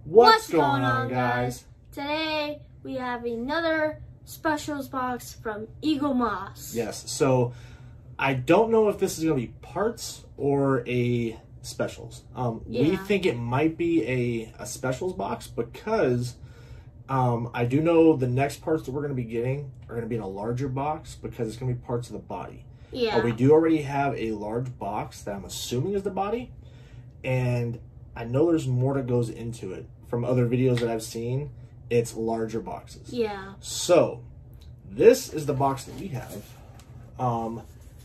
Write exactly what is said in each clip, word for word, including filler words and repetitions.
What's, What's going, going on, guys? Today we have another specials box from Eaglemoss. Yes, so I don't know if this is going to be parts or a specials. Um, yeah. We think it might be a, a specials box because um, I do know the next parts that we're going to be getting are going to be in a larger box because it's going to be parts of the body. Yeah. Uh, we do already have a large box that I'm assuming is the body, and I know there's more that goes into it. From other videos that I've seen, it's larger boxes. Yeah. So, this is the box that we have. Um,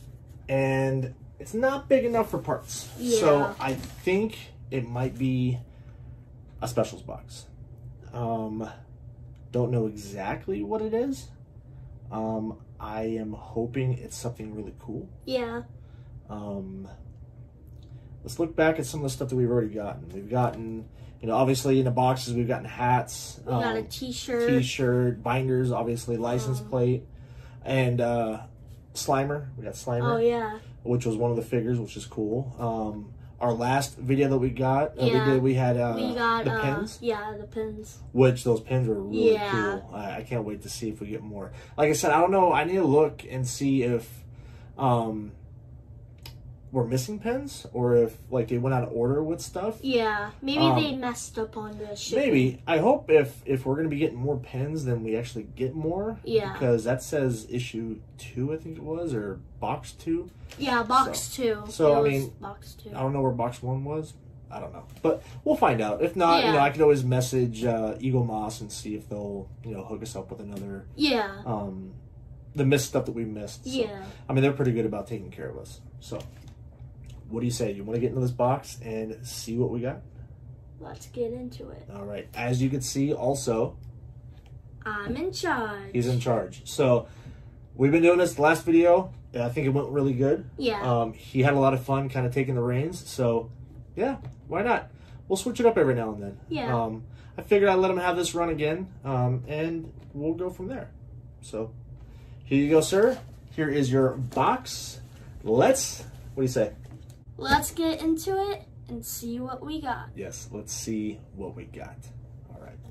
and it's not big enough for parts. Yeah. So, I think it might be a specials box. Um, don't know exactly what it is. Um, I am hoping it's something really cool. Yeah. Um, let's look back at some of the stuff that we've already gotten. We've gotten, you know, obviously in the boxes we've gotten hats. We um, got a t-shirt. T-shirt, binders, obviously, license um, plate. And uh, Slimer. We got Slimer. Oh, yeah. Which was one of the figures, which is cool. Um, our last video that we got, uh, yeah. we did, we had uh, we got, the uh, pins. Yeah, the pins. Which those pins were really yeah. cool. I, I can't wait to see if we get more. Like I said, I don't know. I need to look and see if um, we're missing pins or if like they went out of order with stuff. Yeah, maybe um, they messed up on the shipping. Maybe. I hope if if we're gonna be getting more pins, then we actually get more. Yeah. Because that says issue two, I think it was, or box two. Yeah, box so, two. So it I mean, box two. I don't know where box one was. I don't know, but we'll find out. If not, yeah. you know, I can always message uh, Eaglemoss and see if they'll, you know, hook us up with another. Yeah. Um, the missed stuff that we missed. So, yeah. I mean, they're pretty good about taking care of us. So, what do you say? You want to get into this box and see what we got? Let's get into it. All right. As you can see, also, I'm in charge. He's in charge. So, we've been doing this the last video. I think it went really good. Yeah. Um, he had a lot of fun kind of taking the reins. So, yeah, why not? We'll switch it up every now and then. Yeah. Um, I figured I'd let him have this run again, um, and we'll go from there. So, here you go, sir. Here is your box. Let's, what do you say? Let's get into it and see what we got. Yes, let's see what we got. All right.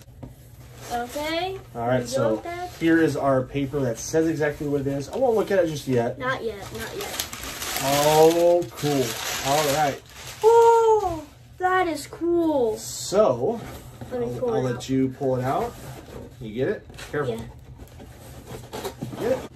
Okay. All right, so here is our paper that says exactly what it is. I won't look at it just yet. Not yet, not yet. Oh, cool. All right. Oh, that is cool. So, let me pull I'll, I'll it let out. you pull it out. You get it? Careful. Yeah. Get it?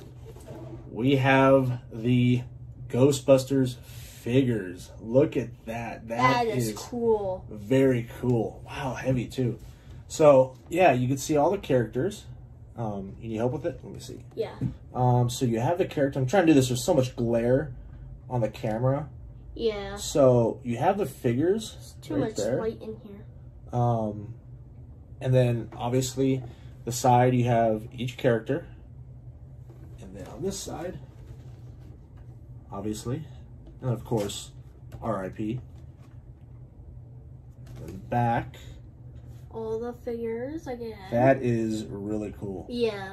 We have the Ghostbusters figures. Look at that. That, that is, is cool. Very cool. Wow, heavy too. So, yeah, you can see all the characters. Um, you need help with it? Let me see. Yeah. Um, so you have the character. I'm trying to do this. There's so much glare on the camera. Yeah. So you have the figures. There's too right much there. light in here. Um, and then obviously the side you have each character, and then on this side, obviously, and of course, R I P. And then back. All the figures again. That is really cool. Yeah.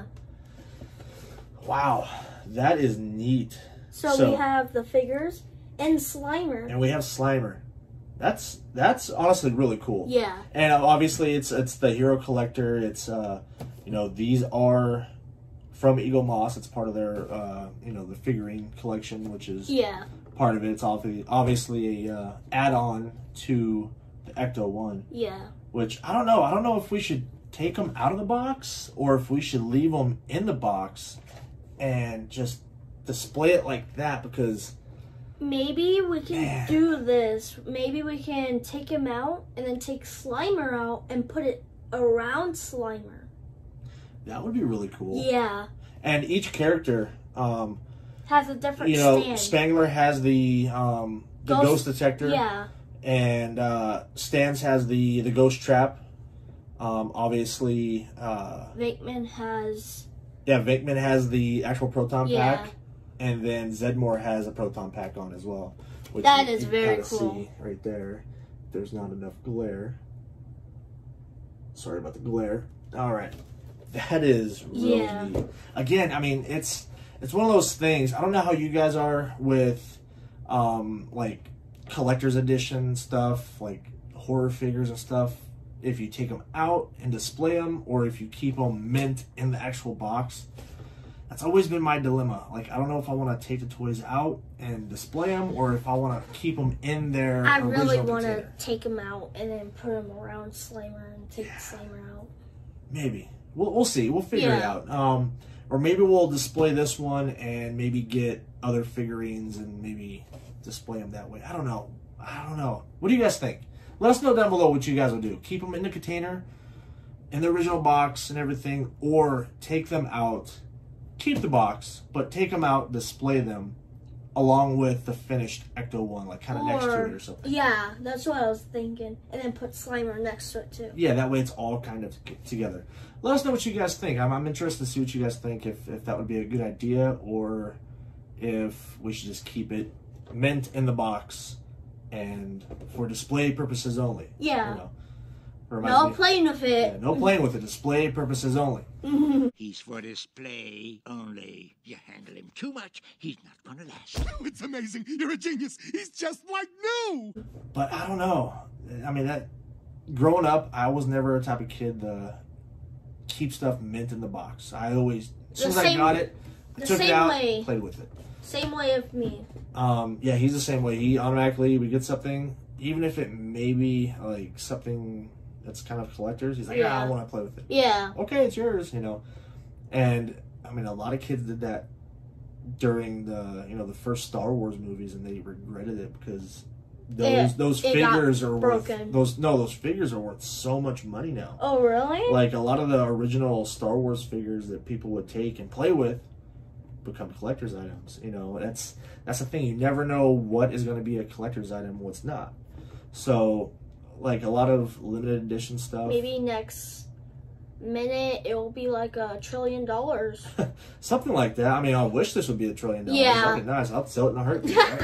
Wow, that is neat. So, so we have the figures. And Slimer. And we have Slimer. That's that's honestly really cool. Yeah. And obviously it's it's the Hero Collector. It's uh you know, these are from Eaglemoss. It's part of their uh you know, the figurine collection, which is yeah. part of it. It's obviously obviously a uh, add-on to the Ecto one. Yeah. Which I don't know. I don't know if we should take them out of the box or if we should leave them in the box and just display it like that, because maybe we can Man. do this. Maybe we can take him out and then take Slimer out and put it around Slimer. That would be really cool. Yeah. And each character um, has a different you know, stand. Spangler has the um, the ghost, ghost detector. Yeah. And uh, Stans has the, the ghost trap. Um, obviously. Uh, Venkman has... Yeah, Venkman has the actual proton yeah. pack. And then Zedmore has a proton pack on as well. Which that you, is you very can cool. See right there. There's not enough glare. Sorry about the glare. All right. That is really yeah. neat. Again, I mean, it's it's one of those things. I don't know how you guys are with, um, like, collector's edition stuff, like horror figures and stuff. if you take them out and display them, or if you keep them mint in the actual box. That's always been my dilemma. Like, I don't know if I want to take the toys out and display them, or if I want to keep them in their I original really want to container. take them out and then put them around Slimer and take yeah. the Slimer out. Maybe. We'll, we'll see. We'll figure yeah. it out. Um, or maybe we'll display this one and maybe get other figurines and maybe display them that way. I don't know. I don't know. What do you guys think? Let us know down below what you guys will do. Keep them in the container, in the original box and everything, or take them out. Keep the box, but take them out, display them, along with the finished Ecto one, like kind of next to it or something. Yeah, that's what I was thinking. And then put Slimer next to it too. Yeah, that way it's all kind of together. Let us know what you guys think. I'm, I'm interested to see what you guys think, if, if that would be a good idea, or if we should just keep it mint in the box and for display purposes only. Yeah. You know, no playing with it. Yeah, no playing with it. Display purposes only. He's for display only. You handle him too much, he's not gonna last. Oh, it's amazing. You're a genius. He's just like new. But I don't know. I mean, that growing up, I was never a type of kid to keep stuff mint in the box. I always, as soon as I got it, I took it out, way. played with it. Same way with me. Um, yeah, he's the same way. He automatically, we get something, even if it may be like something that's kind of collectors, he's like, yeah, ah, I want to play with it. Yeah. Okay, it's yours, you know. And I mean, a lot of kids did that during the, you know, the first Star Wars movies, and they regretted it because those it, those it figures are broken. worth those no those figures are worth so much money now. Oh, really? Like a lot of the original Star Wars figures that people would take and play with become collector's items. You know, that's that's the thing. You never know what is going to be a collector's item and what's not. So, like a lot of limited edition stuff. Maybe next minute it will be like a trillion dollars. Something like that. I mean, I wish this would be a trillion dollars. Yeah. That'd be nice. I'll sell it in a heartbeat. Right?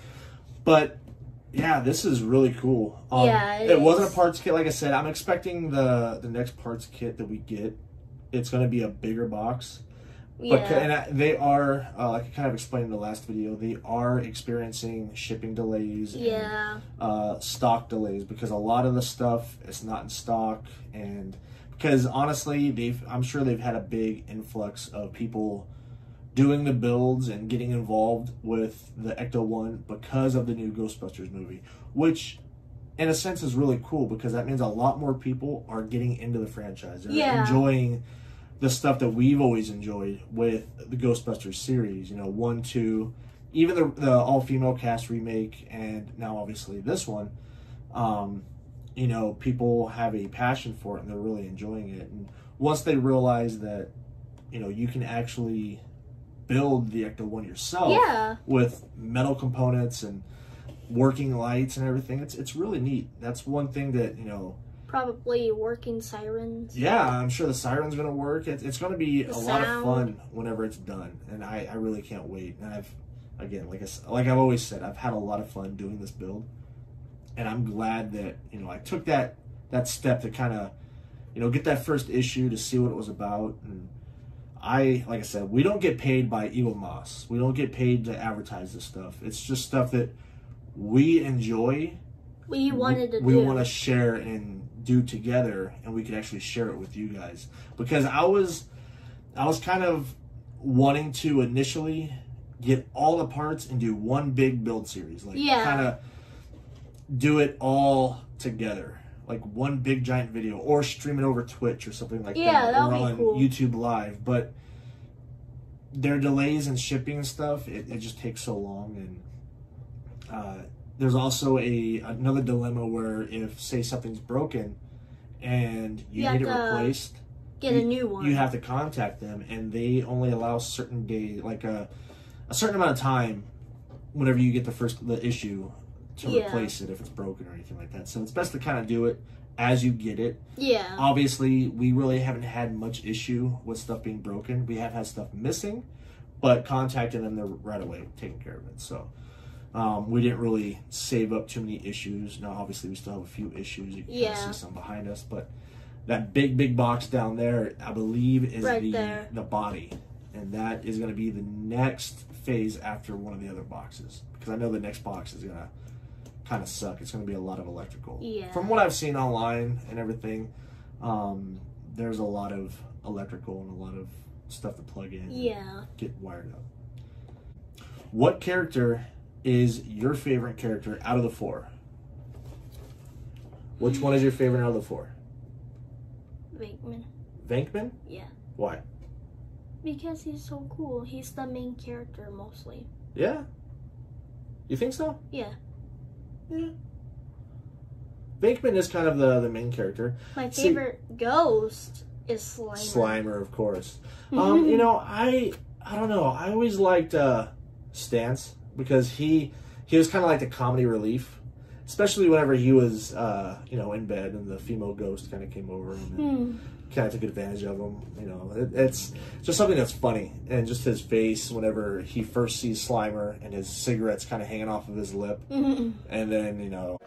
But yeah, this is really cool. Um, yeah, it, it wasn't a parts kit. Like I said, I'm expecting the the next parts kit that we get. It's going to be a bigger box. Yeah. But, and I, they are, uh, like I kind of explained in the last video, they are experiencing shipping delays yeah. and uh, stock delays because a lot of the stuff is not in stock. And because honestly, they've I'm sure they've had a big influx of people doing the builds and getting involved with the Ecto one because of the new Ghostbusters movie, which in a sense is really cool because that means a lot more people are getting into the franchise. They're yeah. enjoying the stuff that we've always enjoyed with the Ghostbusters series, you know, one, two, even the, the all-female cast remake, and now obviously this one. Um, you know, people have a passion for it and they're really enjoying it. And once they realize that, you know, you can actually build the Ecto one yourself yeah. with metal components and working lights and everything, it's it's really neat. That's one thing that, you know, probably working sirens. Yeah, I'm sure the siren's going to work. It, it's going to be the a sound. lot of fun whenever it's done, and I, I really can't wait. And I've, again, like I like I've always said, I've had a lot of fun doing this build, and I'm glad that, you know, I took that that step to kind of, you know, get that first issue to see what it was about. And I, like I said, we don't get paid by Eagle Moss. We don't get paid to advertise this stuff. It's just stuff that we enjoy. We wanted to we, do. We want to share and do together, and we could actually share it with you guys, because I was I was kind of wanting to initially get all the parts and do one big build series, like yeah. kind of do it all together, like one big giant video, or stream it over Twitch or something like yeah, that, or be on cool. YouTube Live. But there are delays in shipping and stuff. It, it just takes so long. And uh there's also a another dilemma where if, say, something's broken and you, you need it replaced, get you, a new one. You have to contact them, and they only allow certain days, like a a certain amount of time, whenever you get the first the issue, to yeah. replace it if it's broken or anything like that. So it's best to kind of do it as you get it. Yeah. Obviously, we really haven't had much issue with stuff being broken. We have had stuff missing, but contacting them, they're right away taking care of it. So. Um, we didn't really save up too many issues. Now, obviously, we still have a few issues. You can yeah. kind of see some behind us. But that big, big box down there, I believe, is right the there. the body. And that is going to be the next phase after one of the other boxes. Because I know the next box is going to kind of suck. It's going to be a lot of electrical. Yeah. From what I've seen online and everything, um, there's a lot of electrical and a lot of stuff to plug in. Yeah. And get wired up. What character is your favorite character out of the four? Which one is your favorite out of the four? Venkman. Venkman? Yeah. Why? Because he's so cool. He's the main character mostly. Yeah? You think so? Yeah. Yeah. Venkman is kind of the, the main character. My See- favorite ghost is Slimer. Slimer, of course. Um, you know, I I don't know. I always liked uh, Stance because he he was kind of like the comedy relief, especially whenever he was uh, you know in bed and the female ghost kind of came over and Hmm. kind of took advantage of him. You know, it, it's just something that's funny, and just his face whenever he first sees Slimer and his cigarette's kind of hanging off of his lip, Mhm. and then you know.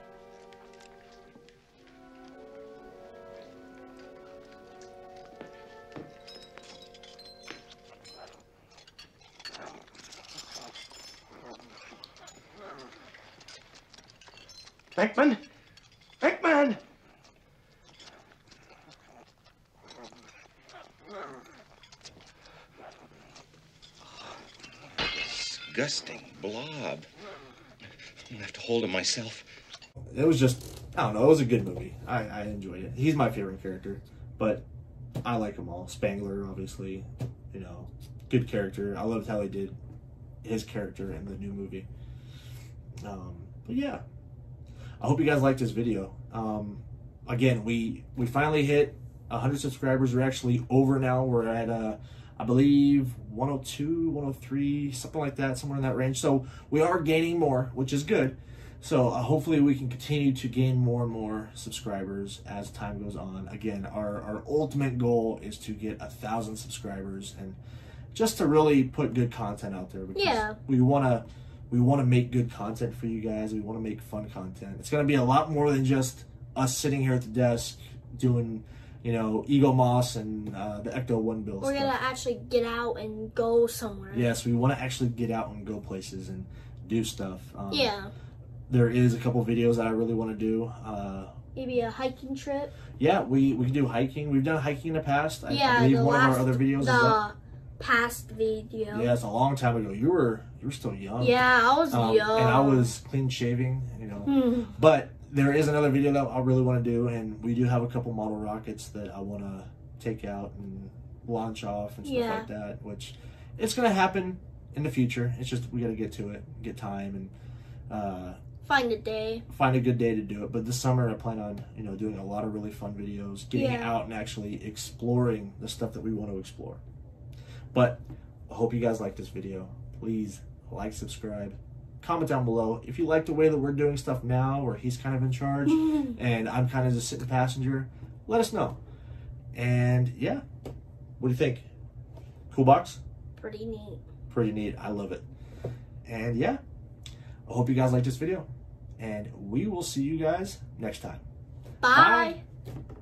Venkman! Venkman! Disgusting blob. I'm gonna have to hold him myself. It was just, I don't know, it was a good movie. I, I enjoyed it. He's my favorite character, but I like them all. Spangler, obviously, you know, good character. I loved how he did his character in the new movie. Um, but yeah, I hope you guys liked this video. Um, again, we, we finally hit one hundred subscribers. We're actually over now. We're at, uh, I believe, one oh two, one oh three, something like that, somewhere in that range. So we are gaining more, which is good. So uh, hopefully we can continue to gain more and more subscribers as time goes on. Again, our, our ultimate goal is to get a thousand subscribers and just to really put good content out there. Because Yeah. we want to we want to make good content for you guys. We want to make fun content. It's going to be a lot more than just us sitting here at the desk doing, you know, Ego Moss and uh, the Ecto One build We're stuff. gonna actually get out and go somewhere. Yes, we want to actually get out and go places and do stuff. Um, Yeah. There is a couple videos that I really want to do. Uh, Maybe a hiking trip. yeah, we, we can do hiking. We've done hiking in the past. I, yeah, I believe the one last, of our other videos the is that. past video. Yeah, it's a long time ago. You were you were still young. Yeah, I was Um, young. and I was clean shaving, you know. Hmm. But there is another video that I really want to do, and we do have a couple model rockets that I want to take out and launch off and stuff Yeah. like that, which it's going to happen in the future. It's just we got to get to it, get time, and uh, Find a day. find a good day to do it. But this summer I plan on, you know, doing a lot of really fun videos, getting Yeah. out and actually exploring the stuff that we want to explore. But I hope you guys like this video. Please like, subscribe, comment down below if you like the way that we're doing stuff now, where he's kind of in charge and I'm kind of just sitting passenger. Let us know. And yeah, what do you think? Cool box? Pretty neat. Pretty neat. I love it. And yeah, I hope you guys like this video. And we will see you guys next time. Bye. Bye.